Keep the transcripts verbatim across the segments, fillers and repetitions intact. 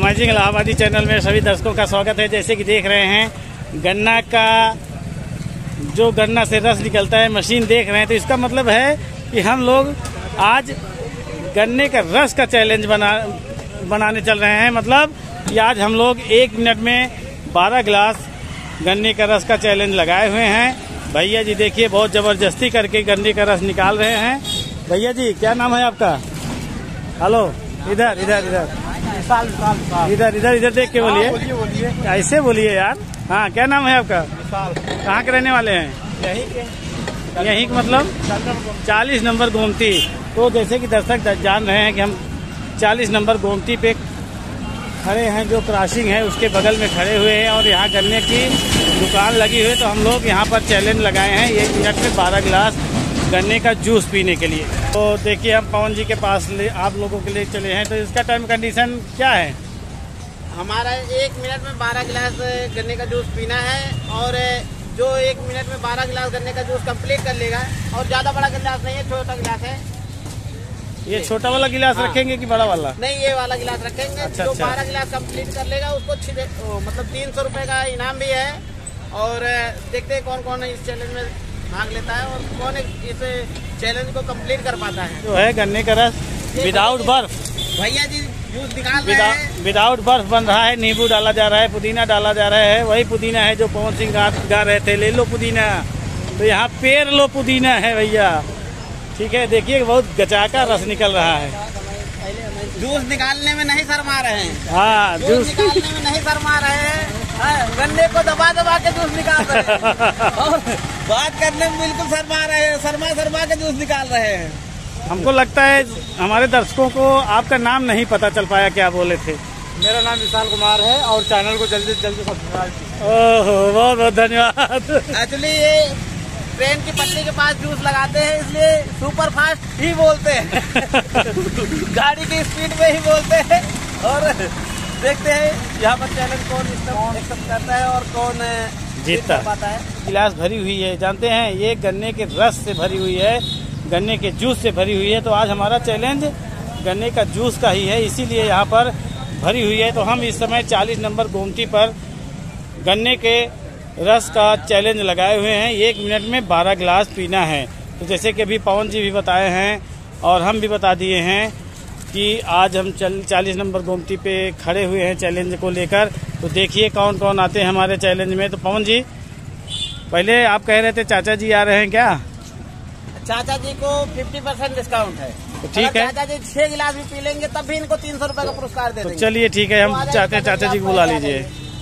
Amazing Allahabadi channel में सभी दर्शकों का स्वागत है। जैसे कि देख रहे हैं गन्ना का जो गन्ना से रस निकलता है मशीन देख रहे हैं, तो इसका मतलब है कि हम लोग आज गन्ने का रस का चैलेंज बना बनाने चल रहे हैं। मतलब कि आज हम लोग एक मिनट में बारह गिलास गन्ने का रस का चैलेंज लगाए हुए हैं। भैया जी देखिए बहुत ज़बरदस्ती करके गन्ने का रस निकाल रहे हैं। भैया जी क्या नाम है आपका? हेलो, इधर इधर इधर साल साल साल इधर इधर इधर देख के बोलिए। बोलिए बोलिए ऐसे बोलिए यार। हाँ, क्या नाम है आपका? साल कहाँ के रहने वाले हैं? यही के यहीं के मतलब चालीस नंबर गोमती। तो जैसे कि दर्शक जान रहे हैं कि हम चालीस नंबर गोमती पे खड़े हैं, जो क्रॉसिंग है उसके बगल में खड़े हुए हैं और यहाँ गन्ने की दुकान लगी हुई है। तो हम लोग यहाँ पर चैलेंज लगाए हैं एक मिनट में बारह गिलास गन्ने का जूस पीने के लिए। तो देखिए हम पवन जी के पास ले आप लोगों के लिए चले हैं। तो इसका टाइम कंडीशन क्या है? हमारा एक मिनट में बारह गिलास गन्ने का जूस पीना है और जो एक मिनट में बारह गिलास गन्ने का जूस कंप्लीट कर लेगा, और ज्यादा बड़ा गिलास नहीं है, छोटा गिलास है। ये छोटा वाला गिलास हाँ। रखेंगे कि बड़ा वाला? नहीं, ये वाला गिलास रखेंगे। अच्छा, जो अच्छा। बारह गिलास कंप्लीट कर लेगा उसको छे- ओ, मतलब तीन सौ रुपए का इनाम भी है। और देखते हैं कौन कौन इस चैलेंज में भाग लेता है और कौन इस चैलेंज को कंप्लीट कर पाता है। जो है गन्ने का रस विदाउट बर्फ, भैया जी जूस निकाल रहे हैं। विदाउट बर्फ बन रहा है। नींबू डाला जा रहा है, पुदीना डाला जा रहा है। वही पुदीना है जो पवन सिंह गा, गा रहे थे, ले लो पुदीना। तो यहाँ पेड़ लो पुदीना है भैया। ठीक है, देखिए बहुत गचाका रस निकल रहा है। जूस निकालने में नहीं शर्मा रहे हैं। हाँ, जूस जूस निकालने में नहीं शर्मा रहे हैं। हाँ, गन्ने को दबा दबा के जूस निकाल रहे हैं और बात करने में बिल्कुल शर्मा रहे हैं, शर्मा शर्मा के जूस निकाल रहे हैं। हमको लगता है हमारे दर्शकों को आपका नाम नहीं पता चल पाया, क्या बोले थे? मेरा नाम विशाल कुमार है और चैनल को जल्दी जल्दी सब्सक्राइब कीजिए। ओहो, बहुत बहुत धन्यवाद। एक्चुअली ये ट्रेन की पटरी के पास जूस लगाते हैं, इसलिए सुपर फास्ट ही बोलते हैं गाड़ी की स्पीड में ही बोलते हैं। और देखते हैं यहाँ पर चैलेंज कौन एक्सेप्ट करता है और कौन जीतता पाता है। गिलास भरी हुई है, जानते हैं ये गन्ने के रस से भरी हुई है, गन्ने के जूस से भरी हुई है। तो आज हमारा चैलेंज गन्ने का जूस का ही है, इसीलिए यहाँ पर भरी हुई है। तो हम इस समय चालीस नंबर गोमती पर गन्ने के रस का चैलेंज लगाए हुए हैं। एक मिनट में बारह गिलास पीना है। तो जैसे कि अभी पवन जी भी बताए हैं और हम भी बता दिए हैं कि आज हम चल चालीस नंबर गोमती पे खड़े हुए हैं चैलेंज को लेकर। तो देखिए कौन कौन आते हैं हमारे चैलेंज में। तो पवन जी, पहले आप कह रहे थे चाचा जी आ रहे हैं क्या? चाचा जी को पचास परसेंट डिस्काउंट है। तो ठीक है, चाचा जी छह गिलास भी पी लेंगे तब भी इनको तीन सौ रुपए का पुरस्कार दे तो देंगे। चलिए ठीक है, हम चाहते हैं चाचा जी को बुला लीजिए।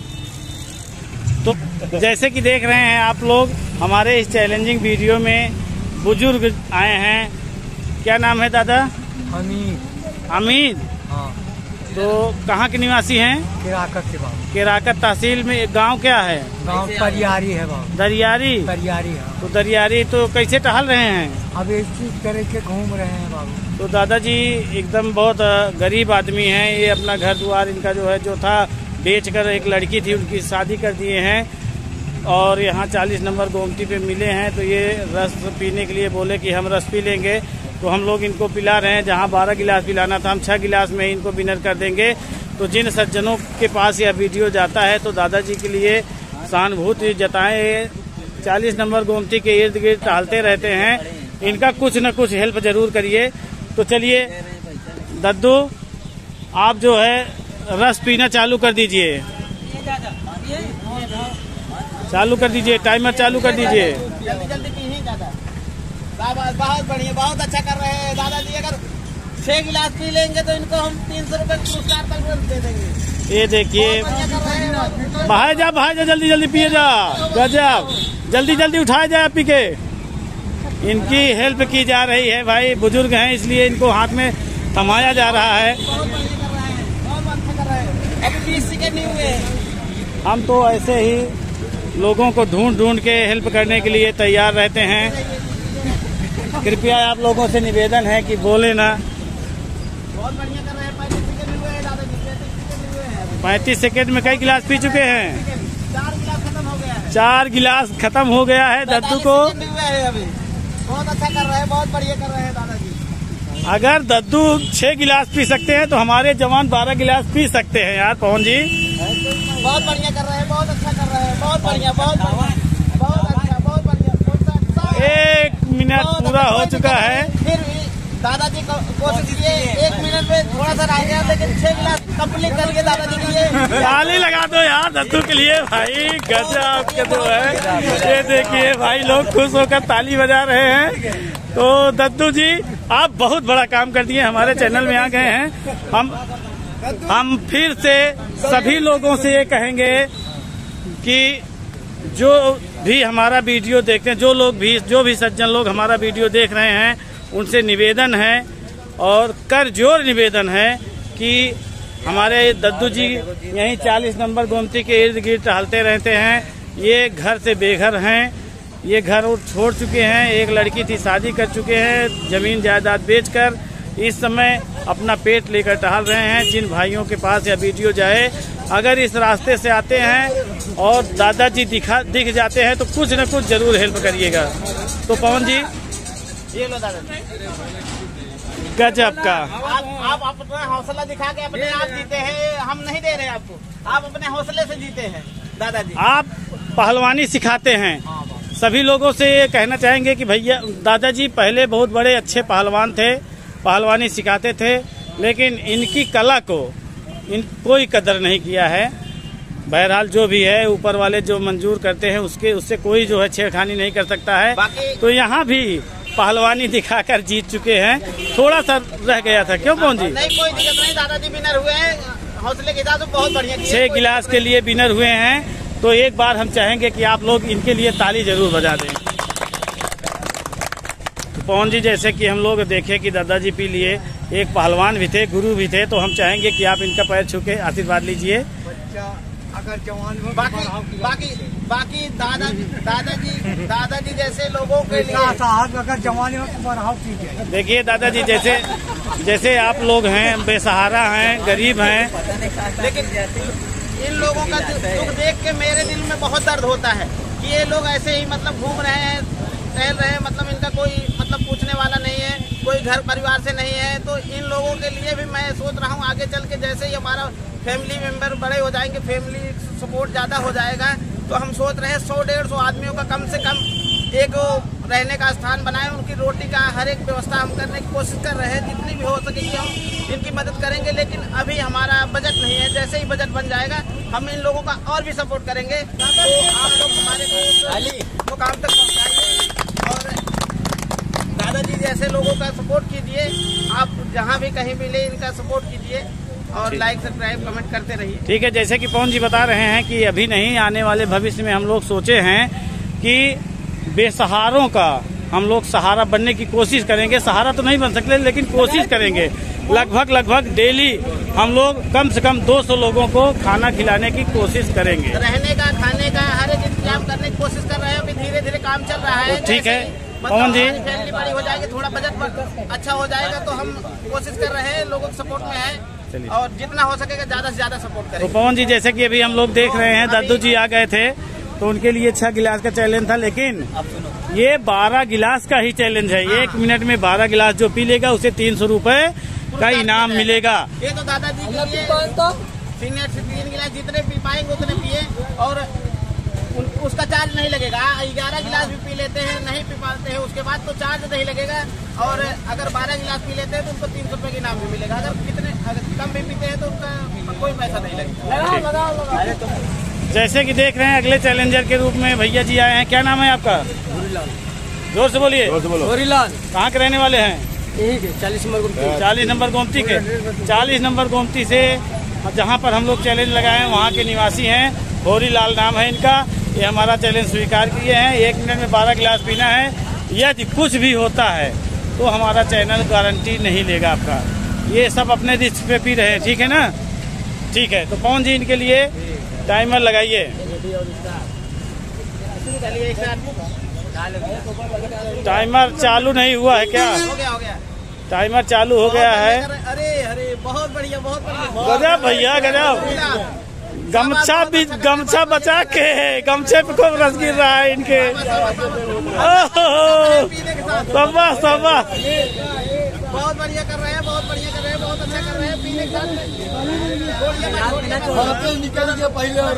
तो जैसे कि देख रहे हैं आप लोग हमारे इस चैलेंजिंग वीडियो में बुजुर्ग आए हैं। क्या नाम है दादा? हमीद। हमीद। हाँ, तो कहाँ के निवासी हैं? केराकत के बाद केराकत तहसील में गांव क्या है? गांव परियारी है, गाँव दरियारी। परियारी है। तो दरियारी तो कैसे टहल रहे हैं? अब इसी तरह के घूम रहे हैं बाबू। तो दादाजी एकदम बहुत गरीब आदमी हैं। ये अपना घर द्वार इनका जो है जो था बेच कर, एक लड़की थी उनकी शादी कर दिए हैं और यहाँ चालीस नंबर गोमती पे मिले हैं। तो ये रस पीने के लिए बोले कि हम रस पी लेंगे। तो हम लोग इनको पिला रहे हैं। जहाँ बारह गिलास पिलाना था हम छः गिलास में इनको विनर कर देंगे। तो जिन सज्जनों के पास यह वीडियो जाता है तो दादाजी के लिए सहानुभूति जताएं। चालीस नंबर गोमती के इर्द गिर्द टहलते रहते हैं, इनका कुछ न कुछ हेल्प जरूर करिए। तो चलिए दद्दू, आप जो है रस पीना चालू कर दीजिए, चालू कर दीजिए, टाइमर चालू कर दीजिए। जल्दी जल्दी पीजिए दादा। बहुत बहुत बढ़िया, बहुत अच्छा कर रहे हैं दादाजी। अगर छह गिलास पी लेंगे तो इनको हम तीन सौ रुपए पुरस्कार तक दे देंगे। ये देखिए, बहुत बढ़िया कर रहे हैं। बाहर जा बाहर जा, जल्दी जल्दी पिए जा, गजब, जल्दी जल्दी उठाया जाए पी के। इनकी हेल्प की जा रही है भाई, बुजुर्ग हैं इसलिए इनको हाथ में थमाया जा रहा है। बहुत बढ़िया कर रहे हैं, बहुत अच्छा कर रहे हैं। अभी बीस सेकेंड नहीं हुए। हम तो ऐसे ही लोगों को ढूंढ ढूंढ के हेल्प करने के लिए तैयार रहते हैं। कृपया आप लोगों से निवेदन है कि बोले ना। बहुत बढ़िया कर रहे हैं। पैंतीस सेकेंड नहीं हुए हैं दादाजी, पैंतीस सेकेंड नहीं हुए हैं। पैंतीस सेकेंड में कई गिलास पी चुके हैं? चार गिलास खत्म हो गया है। चार गिलास खत्म हो गया है दद्दू को। पैंतालीस सेकेंड नहीं हुए हैं अभी। बहुत अच्छा कर रहे हैं, बहुत बढ़िया कर रहे हैं दादाजी। अगर दद्दू छह गिलास पी सकते हैं तो हमारे जवान बारह गिलास पी सकते हैं यार पवन जी। बहुत बढ़िया कर रहे हैं, बहुत अच्छा कर रहे हैं, बहुत बढ़िया, बहुत बहुत अच्छा, बहुत बढ़िया। एक मिनट पूरा हो चुका है। फिर भी दादाजी को कोशिश किए, एक मिनट में थोड़ा सा रह गया, लेकिन छह गिलास कंप्लीट करके दादाजी के लिए ताली लगा दो यार दद्दू के लिए भाई, गजब के तो है। ये देखिए भाई लोग खुश होकर ताली बजा रहे हैं। तो दद्दू जी आप बहुत बड़ा काम कर दिए, हमारे चैनल में आ गए हैं। हम हम फिर से सभी लोगों से ये कहेंगे कि जो भी हमारा वीडियो देखते हैं, जो लोग भी जो भी सज्जन लोग हमारा वीडियो देख रहे हैं, उनसे निवेदन है और कर जोर निवेदन है कि हमारे दद्दू जी यहीं चालीस नंबर गोमती के इर्द गिर्द टहलते रहते हैं। ये घर से बेघर हैं, ये घर छोड़ चुके हैं। एक लड़की थी, शादी कर चुके हैं, जमीन जायदाद बेचकर इस समय अपना पेट लेकर टहल रहे हैं। जिन भाइयों के पास यह वीडियो जाए, अगर इस रास्ते से आते हैं और दादाजी दिखा दिख जाते हैं तो कुछ न कुछ जरूर हेल्प करिएगा। तो पवन जी ये लो दादाजी, गजब का। आप आप अपना हौसला दिखा के अपने आप जीते हैं, हम नहीं दे रहे आपको, आप अपने हौसले से जीते हैं दादाजी। आप पहलवानी सिखाते हैं। सभी लोगों से ये कहना चाहेंगे कि भैया दादाजी पहले बहुत बड़े अच्छे पहलवान थे, पहलवानी सिखाते थे, लेकिन इनकी कला को इन कोई कदर नहीं किया है। बहरहाल जो भी है ऊपर वाले जो मंजूर करते हैं उसके उससे कोई जो है छेड़खानी नहीं कर सकता है। तो यहाँ भी पहलवानी दिखाकर जीत चुके हैं। थोड़ा सा रह गया था, क्यों पवन जी? नहीं, कोई दिक्कत नहीं, दादाजी विनर हुए हैं, हौसले के साथ बहुत बढ़िया। छह गिलास के लिए विनर हुए हैं। तो एक बार हम चाहेंगे कि आप लोग इनके लिए ताली जरूर बजा दें। तो पवन जी जैसे कि हम लोग देखे कि दादाजी पी लिए, एक पहलवान भी थे, गुरु भी थे, तो हम चाहेंगे कि आप इनका पैर छू के आशीर्वाद लीजिए। अगर जवान हो बाकी बाकी बाकी दादा दादाजी दादाजी जैसे लोगों के लिए साहब अगर जवान हो तो बढ़ाओ कीजिए। देखिए दादाजी जैसे जैसे आप लोग हैं, बेसहारा हैं, गरीब हैं, लेकिन इन लोगों का दुख देख के मेरे दिल में बहुत दर्द होता है कि ये लोग ऐसे ही मतलब घूम रहे हैं, टहल रहे हैं, मतलब इनका कोई मतलब पूछने वाला नहीं है, कोई घर परिवार से नहीं है। तो इन लोगों के लिए भी मैं सोच रहा हूँ आगे चल के जैसे ही हमारा फैमिली मेंबर बड़े हो जाएंगे, फैमिली सपोर्ट ज़्यादा हो जाएगा, तो हम सोच रहे हैं सौ डेढ़ सौ आदमियों का कम से कम एक रहने का स्थान बनाएं, उनकी रोटी का हर एक व्यवस्था हम करने की कोशिश कर रहे हैं। जितनी भी हो सकेगी हम इनकी मदद करेंगे, लेकिन अभी हमारा बजट नहीं है। जैसे ही बजट बन जाएगा हम इन लोगों का और भी सपोर्ट करेंगे। तो आप लोग हमारे को मुकाम तक पहुँचाइए और दादाजी जैसे लोगों का सपोर्ट कीजिए। आप जहाँ भी कहीं भी ले इनका सपोर्ट कीजिए और लाइक सब्सक्राइब कमेंट करते रहिए। ठीक है, जैसे कि पवन जी बता रहे हैं कि अभी नहीं, आने वाले भविष्य में हम लोग सोचे हैं कि बेसहारों का हम लोग सहारा बनने की कोशिश करेंगे। सहारा तो नहीं बन सकते, लेकिन कोशिश करेंगे। लगभग लगभग डेली हम लोग कम से कम दो सौ लोगों को खाना खिलाने की कोशिश करेंगे। रहने का, खाने का हर एक इंतजाम करने की कोशिश कर रहे हैं। अभी धीरे धीरे काम चल रहा है। ठीक है पवन जी, फैमिली बड़ी हो जाएगी, थोड़ा बजट अच्छा हो जाएगा, तो हम कोशिश कर रहे हैं, लोगों के सपोर्ट में है और जितना हो सकेगा ज्यादा से ज्यादा सपोर्ट करेंगे। तो पवन जी जैसे कि अभी हम लोग देख रहे हैं दद्दू जी आ गए थे, तो उनके लिए छह गिलास का चैलेंज था, लेकिन ये बारह गिलास का ही चैलेंज है। हाँ। एक मिनट में बारह गिलास जो पी लेगा उसे तीन सौ रूपये का इनाम मिलेगा। ये तो दादाजी के लिए सीनियर तीन गिलास जितने पी पाएंगे उतने पिए और उसका चार्ज नहीं लगेगा। ग्यारह गिलास भी पी लेते हैं, नहीं पी पाते हैं, उसके बाद तो चार्ज नहीं लगेगा। और अगर बारह गिलास पी लेते हैं तो उनको तीन सौ रुपए का इनाम भी मिलेगा। अगर कितने अगर कम भी पीते हैं तो उनका कोई पैसा नहीं लगेगा। जैसे कि देख रहे हैं अगले चैलेंजर के रूप में भैया जी आए हैं। क्या नाम है आपका? जोर से बोलिए। गोरीलाल। कहाँ के रहने वाले हैं? चालीस नंबर गोमती। चालीस नंबर गोमती के चालीस नंबर गोमती से जहाँ पर हम लोग चैलेंज लगाए हैं वहाँ के निवासी हैं। होरीलाल नाम है इनका। ये हमारा चैलेंज स्वीकार किए हैं। एक मिनट में बारह गिलास पीना है। यदि कुछ भी होता है तो हमारा चैनल गारंटी नहीं लेगा आपका। ये सब अपने रिस्क पे पी रहे हैं, ठीक है ना? ठीक है, तो पवन जी इनके लिए टाइमर लगाइए। टाइमर चालू नहीं हुआ है क्या? हो गया हो गया टाइमर चालू हो गया है। अरे अरे बहुत बढ़िया बहुत बढ़िया गजब भैया गजब। गमछा भी गमछा बचा के गमछे पे खूब रस गिर रहा है इनके। बहुत सबा सबा बहुत बढ़िया कर रहे हैं, बहुत बढ़िया कर रहे हैं, बहुत अच्छा कर रहे हैं। पीने के साथ निकल गया पहले और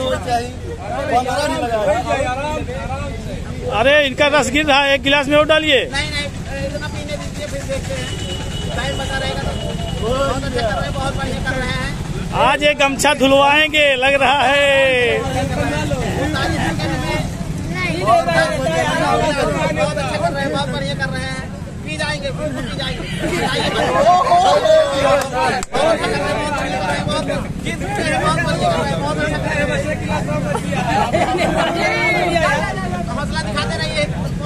अरे इनका रस गिर रहा है, एक गिलास में और डालिए। नहीं नहीं इतना पीने दीजिए, फिर देखते हैं टाइम बता रहेगा। बहुत अच्छा कर रहे हैं, बहुत बढ़िया कर रहे हैं। आज एक गमछा धुलवाएंगे लग रहा है। बहुत अच्छा कर रहे हैं, बहुत बढ़िया कर रहे हैं। पी जाएंगे, पी जाएंगे, पी जाएंगे। बहुत अच्छा कर रहे हैं, बहुत बढ़िया कर रहे हैं, बहुत बढ़िया कर रहे हैं, बहुत अच्छा कर रहे हैं। हौसला दिखाते रहिए।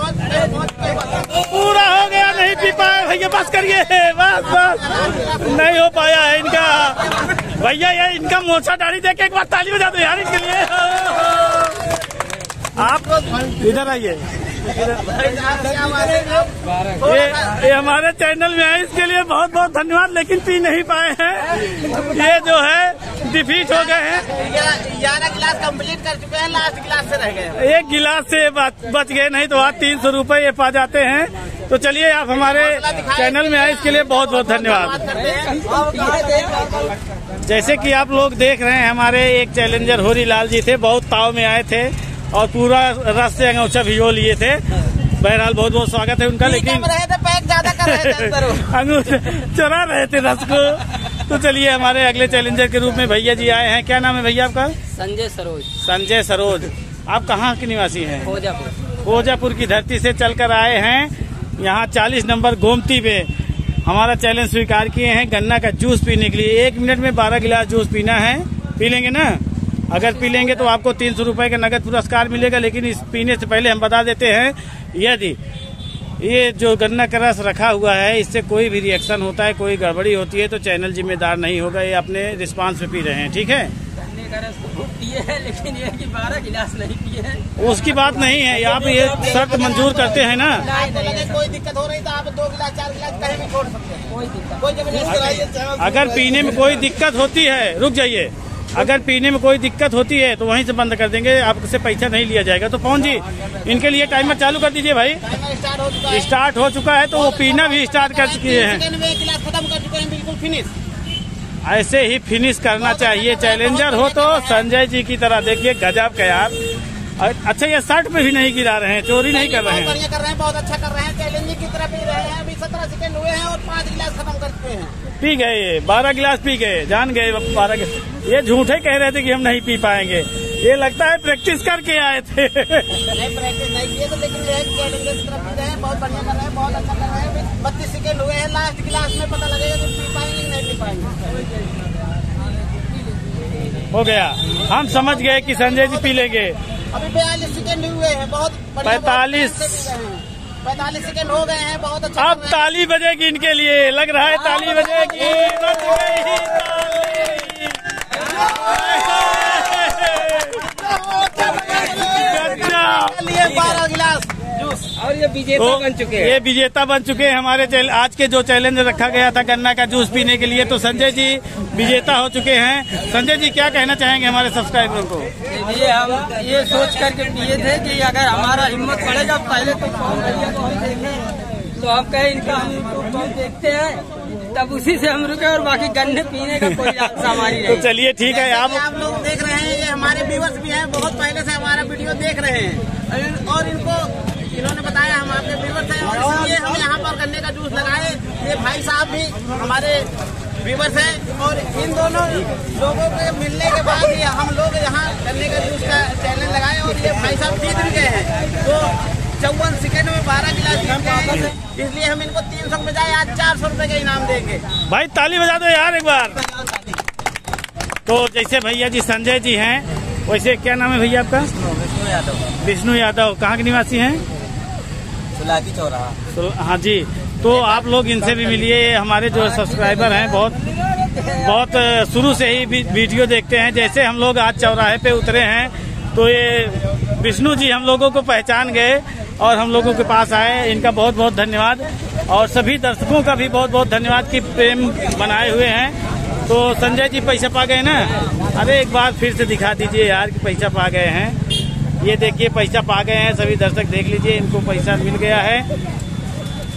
पूरा हो गया, नहीं पी पाए भैया, बस करिए, बस बस नहीं हो पाया है इनका। भैया ये इनका मोछा दाढ़ी देख के एक बार ताली बजा दो यार इनके लिए। आप इधर आइए, ये ये हमारे चैनल में है, इसके लिए बहुत बहुत धन्यवाद। लेकिन पी नहीं पाए हैं, ये जो है डिफीट हो गए हैं। ग्यारह गिलास कंप्लीट कर चुके हैं, लास्ट गिलास से रह गए। एक गिलास से बच गए, नहीं तो आज तीन सौ रूपये ये पा जाते हैं। तो चलिए आप हमारे चैनल में आए, इसके लिए बहुत बहुत धन्यवाद। जैसे कि आप लोग देख रहे हैं, हमारे एक चैलेंजर होरी लाल जी थे, बहुत ताव में आए थे और पूरा रस से अंगूछा भिगो लिए थे। बहरहाल बहुत बहुत स्वागत है उनका। लेकिन रहे थे, पैक ज्यादा कर रहे थे, अंगूछा चुरा रहे थे रस को। तो चलिए हमारे अगले चैलेंजर के रूप में भैया जी आए हैं। क्या नाम है भैया आपका? संजय सरोज। संजय सरोज। आप कहाँ के निवासी हैं? खोजापुर। खोजापुर की धरती से चलकर आए हैं यहाँ चालीस नंबर गोमती पे। हमारा चैलेंज स्वीकार किए हैं गन्ना का जूस पीने के लिए। एक मिनट में बारह गिलास जूस पीना है। पी लेंगे ना? अगर पी लेंगे तो आपको तीन सौ रूपये का नगद पुरस्कार मिलेगा। लेकिन इस पीने से पहले हम बता देते हैं, यदि ये जो गन्ना का रस रखा हुआ है, इससे कोई भी रिएक्शन होता है, कोई गड़बड़ी होती है, तो चैनल जिम्मेदार नहीं होगा। ये अपने रिस्पांस पे पी रहे हैं, ठीक है? गन्ने का रस खूब पिए हैं, लेकिन ये कि बारह गिलास नहीं पिए हैं। उसकी बात नहीं है, आप ये शर्त मंजूर करते हैं ना? कोई दिक्कत हो रही तो आप दो गिलास चार गिलास कहीं भी छोड़ सकते हैं, कोई दिक्कत कोई जबरदस्ती। अगर पीने में कोई दिक्कत होती है, रुक जाइए, अगर पीने में कोई दिक्कत होती है तो वहीं से बंद कर देंगे, आपसे पैसा नहीं लिया जाएगा। तो पवन जी, इनके लिए टाइमर चालू कर दीजिए भाई। स्टार्ट हो चुका है, स्टार्ट हो चुका है, तो वो पीना भी स्टार्ट कर चुके हैं। गिलास खत्म कर चुके हैं, बिल्कुल फिनिश। ऐसे ही फिनिश करना चाहिए। चैलेंजर हो तो संजय जी की तरह। देखिए गजब का यार। अच्छा, ये शर्ट पे भी नहीं गिरा रहे हैं, चोरी नहीं कर रहे हैं। बढ़िया कर रहे हैं, बहुत अच्छा कर रहे हैं। चैलेंजिंग की तरह पी रहे हैं। अभी सत्रह सेकंड हुए हैं और पाँच गिलास खत्म कर चुके हैं। पी गए, बारह गिलास पी गए, जान गए बारह। ये झूठे कह रहे थे कि हम नहीं पी पाएंगे। ये लगता है प्रैक्टिस करके आए थे। नहीं प्रैक्टिस नहीं किए तो, लेकिन चैलेंजर की तरफ पी रहे हैं, बहुत बढ़िया कर रहे हैं, बहुत अच्छा कर रहे हैं। बत्तीस सेकंड हुए हैं, लास्ट गिलास में पता लगेगा कि पी पाएंगे कि नहीं पी पाएंगे। हो गया, हम समझ गए कि संजय जी पी लेंगे। अभी बयालीस सेकंड हुए हैं, बहुत पैतालीस पैंतालीस सेकंड हो गए हैं, बहुत अच्छा। अब ताली बजेगी इनके लिए, लग रहा है ताली बजेगी। बज गई ताली। बारह गिलास जूस और ये विजेता तो बन चुके हैं। ये विजेता बन चुके हैं हमारे आज के जो चैलेंज रखा गया था गन्ना का जूस पीने के लिए। तो संजय जी विजेता हो चुके हैं। संजय जी क्या कहना चाहेंगे हमारे सब्सक्राइबरों को? ये हम ये सोच करके पिए थे कि अगर हमारा हिम्मत बढ़ेगा, पहले तो पवन भैया को हम देखे, तो हम कहे इनका हम यूट्यूब देखते हैं, तब उसी से हम रुके और बाकी गन्ने पीने का कोई रास्ता हमारी नहीं। तो चलिए ठीक है, आप आप लोग देख रहे हैं, ये हमारे व्यूअर्स भी हैं, बहुत पहले से हमारा वीडियो देख रहे हैं और इनको इन्होंने बताया हम आपके व्यूअर्स हैं और इसलिए हम यहाँ पर गन्ने का जूस लगाए। ये भाई साहब भी हमारे व्यूअर्स हैं और इन दोनों लोगों के मिलने के बाद ही हम लोग यहाँ गन्ने का जूस का चैनल लगाए और ये भाई साहब जीत भी गए हैं। तो चौवन सेकेंड में बारह गिलास जीत गए हैं, इसलिए हम इनको तीन सौ बजाय आज चार सौ रुपए का इनाम देंगे। भाई ताली बजा दो यार एक बार। तो जैसे भैया जी संजय जी हैं, वैसे क्या नाम है भैया आपका? विष्णु यादव। विष्णु यादव। कहाँ के निवासी हैं? सुलाकी चौराहा। हाँ जी, तो आप लोग इनसे भी मिलिए। हमारे जो सब्सक्राइबर हैं बहुत बहुत शुरू से ही वीडियो देखते हैं। जैसे हम लोग आज चौराहे पे उतरे हैं तो ये विष्णु जी हम लोगों को पहचान गए और हम लोगों के पास आए। इनका बहुत बहुत धन्यवाद और सभी दर्शकों का भी बहुत बहुत धन्यवाद कि प्रेम बनाए हुए हैं। तो संजय जी पैसा पा गए ना? अरे एक बार फिर से दिखा दीजिए यार कि पैसा पा गए हैं। ये देखिए पैसा पा गए हैं, सभी दर्शक देख लीजिए, इनको पैसा मिल गया है।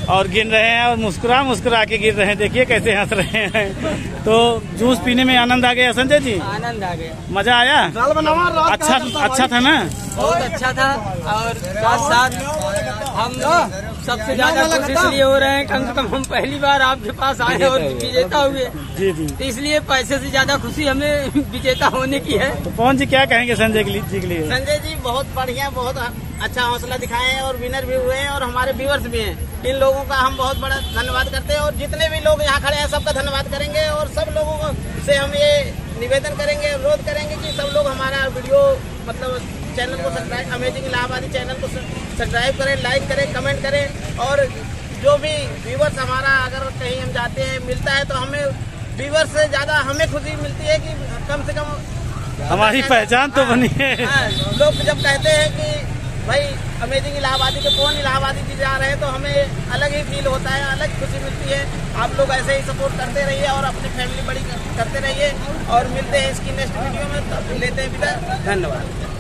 और गिन रहे हैं और मुस्कुरा मुस्कुरा के गिर रहे हैं। देखिए कैसे हंस रहे हैं। तो जूस पीने में आनंद आ गया संजय जी? आनंद आ गया, मजा आया? अच्छा अच्छा था ना? बहुत अच्छा था। और साथ साथ हम सबसे ज्यादा खुश इसलिए हो रहे हैं, कम से कम हम पहली बार आपके पास आए और विजेता हुए। जी जी। तो इसलिए पैसे से ज्यादा खुशी हमें विजेता होने की है। तो पवन जी क्या कहेंगे संजय जी के लिए? संजय जी बहुत बढ़िया, बहुत अच्छा हौसला दिखाए हैं और विनर भी हुए हैं और हमारे व्यूअर्स भी हैं। इन लोगों का हम बहुत बड़ा धन्यवाद करते हैं और जितने भी लोग यहाँ खड़े हैं सबका धन्यवाद करेंगे। और सब लोगों से हम ये निवेदन करेंगे, अनुरोध करेंगे कि सब लोग हमारा वीडियो मतलब चैनल को सब्सक्राइब, अमेजिंग इलाहाबादी चैनल को सब्सक्राइब करें, लाइक करें, कमेंट करें। और जो भी व्यूअर्स हमारा अगर कहीं हम जाते हैं मिलता है तो हमें व्यूअर्स से ज्यादा हमें खुशी मिलती है कि कम से कम हमारी पहचान तो बनी है। लोग जब कहते हैं कि भाई अमेजिंग इलाहाबादी के कौन इलाहाबादी जी जा रहे हैं तो हमें अलग ही फील होता है, अलग खुशी मिलती है। आप लोग ऐसे ही सपोर्ट करते रहिए और अपनी फैमिली बड़ी करते रहिए और मिलते हैं इसकी नेक्स्ट वीडियो में। तब लेते हैं विदा, धन्यवाद।